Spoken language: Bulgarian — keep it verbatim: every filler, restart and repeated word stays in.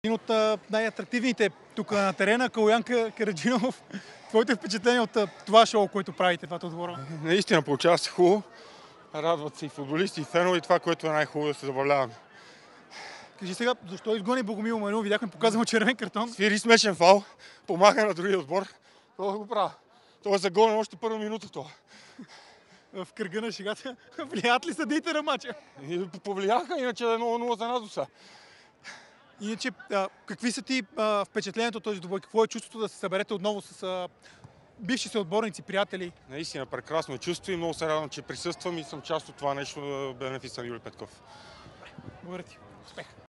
Един от най-атрактивните тук на терена, Калоян Караджинов. Твоите впечатления от това шоу, което правите, двата отбора? Наистина получава се хубаво. Радват се и футболисти, и фенове, и това, което е най-хубаво, да се забавляваме. Кажи сега, защо изгони Богомил Манил? Видяхме, показваме червен картон. Свири смешен фал, помага на другия отбор. Това го правя. Това е за гол на още първа минута това. В кръга на шегата влияят ли съдиите на мача? И повлияха, иначе е нула нула за нас до сега. Иначе, а, какви са ти а, впечатлението от този двубой? Какво е чувството да се съберете отново с а, бивши си отборници, приятели? Наистина прекрасно чувство и много се радвам, че присъствам и съм част от това нещо, бенефиса на Юли Петков. Благодаря ти. Успех!